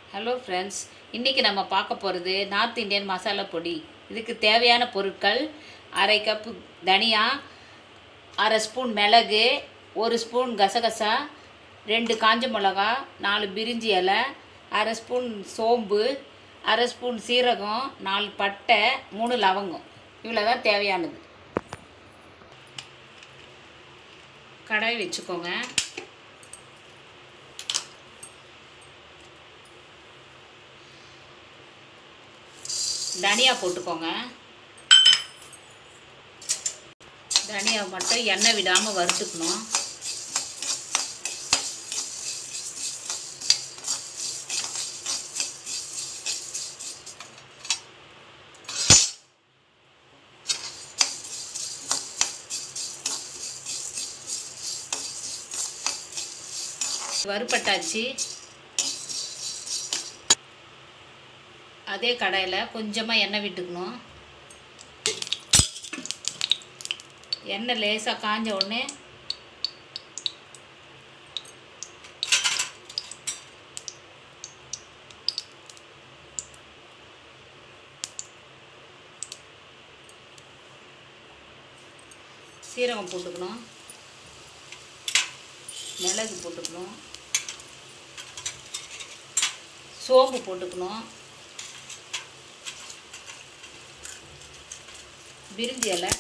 Hello friends, இன்றைக்கி நம்ம பார்க்க போகிறது நார்த் இந்தியன் மசாலா பொடி. இதுக்கு தேவையான பொருட்கள்: அரை கப்பு தனியா, அரை ஸ்பூன் மிளகு, 1 ஸ்பூன் கசகசா, 2 காஞ்ச மிளகா, 4 பிரிஞ்சி இலை, அரை ஸ்பூன் சோம்பு, அரை ஸ்பூன் சீரகம், 4 பட்டை, 3 லவங்கம். இவ்வளோ தான் தேவையானது. கடாய் வச்சுக்கோங்க. தனியா போட்டுக்கோங்க. தனியா மட்டும் எண்ணெய் விடாமல் வறுத்துக்கணும். வறுப்பட்டாச்சு. அதே கடாயில் கொஞ்சமாக எண்ணெய் விட்டுக்கணும். எண்ணெய் லேசாக காஞ்ச உடனே சீரகம் போட்டுக்கணும், மிளகு போட்டுக்கணும், சோம்பு போட்டுக்கணும், பிரிஞ்சி இலை,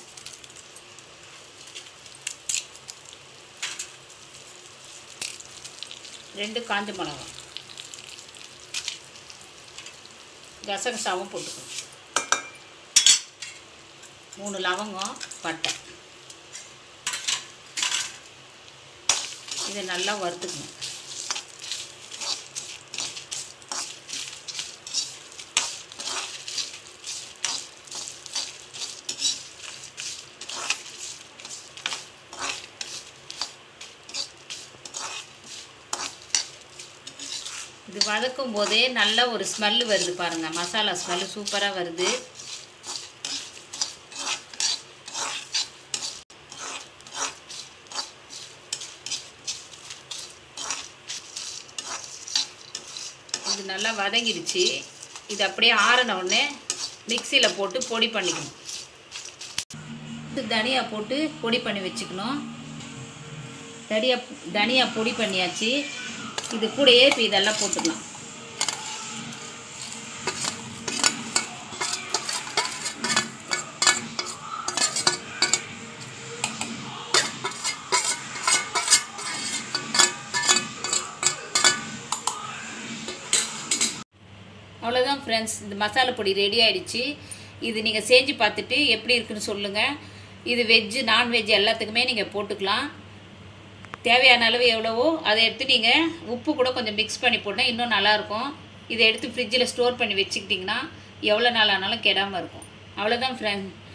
ரெண்டு காஞ்ச மிளகா, கசகசாவும் போட்டுக்கணும், 3 லவங்கம், பட்டை. இதை நல்லா வறுத்துக்கணும். இது வதக்கும் போதே நல்ல ஒரு ஸ்மெல்லு வருது பாருங்கள். மசாலா ஸ்மெல்லு சூப்பராக வருது. இது நல்லா வதங்கிடுச்சு. இது அப்படியே ஆறின உடனே மிக்சியில் போட்டு பொடி பண்ணிக்கணும். தனியா போட்டு பொடி பண்ணி வச்சுக்கணும். தனியா பொடி பண்ணியாச்சு. இது கூடயே இப்போ இதெல்லாம் போட்டுக்கலாம். அவ்வளோதான் ஃப்ரெண்ட்ஸ், இந்த மசாலா பொடி ரெடி ஆகிடுச்சு. இது நீங்கள் செஞ்சு பார்த்துட்டு எப்படி இருக்குன்னு சொல்லுங்கள். இது வெஜ்ஜு நான்வெஜ் எல்லாத்துக்குமே நீங்கள் போட்டுக்கலாம். தேவையான அளவு எவ்வளவோ அதை எடுத்து நீங்கள் உப்பு கூட கொஞ்சம் மிக்ஸ் பண்ணி போட்டால் இன்னும் நல்லாயிருக்கும். இதை எடுத்து ஃப்ரிட்ஜில் ஸ்டோர் பண்ணி வச்சுக்கிட்டிங்கன்னா எவ்வளோ நாள் ஆனாலும் கெடாமல் இருக்கும். அவ்வளோதான் ஃப்ரெண்ட்ஸ்.